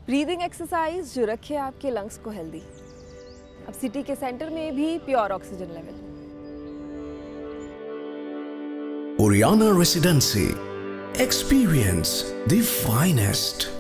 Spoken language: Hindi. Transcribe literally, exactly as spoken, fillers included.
ब्रीदिंग एक्सरसाइज जो रखे आपके लंग्स को हेल्दी। अब सिटी के सेंटर में भी pure oxygen level. Oriana Residency. Experience the finest.